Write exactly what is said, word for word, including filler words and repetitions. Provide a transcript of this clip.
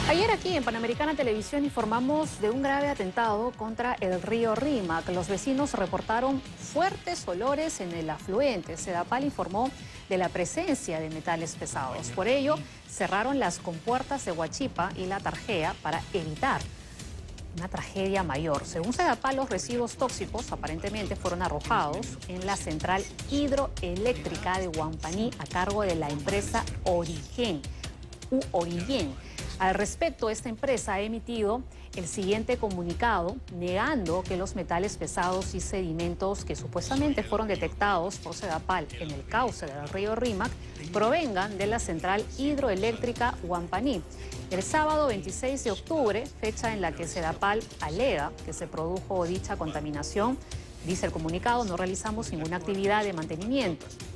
Ayer aquí en Panamericana Televisión informamos de un grave atentado contra el río Rímac. Los vecinos reportaron fuertes olores en el afluente. Sedapal informó de la presencia de metales pesados. Por ello, cerraron las compuertas de Huachipa y La Tarjea para evitar una tragedia mayor. Según Sedapal, los residuos tóxicos aparentemente fueron arrojados en la central hidroeléctrica de Huampaní a cargo de la empresa Origen, u Origen. Al respecto, esta empresa ha emitido el siguiente comunicado negando que los metales pesados y sedimentos que supuestamente fueron detectados por Sedapal en el cauce del río Rímac provengan de la central hidroeléctrica Huampaní. El sábado veintiséis de octubre, fecha en la que Sedapal alega que se produjo dicha contaminación, dice el comunicado, no realizamos ninguna actividad de mantenimiento.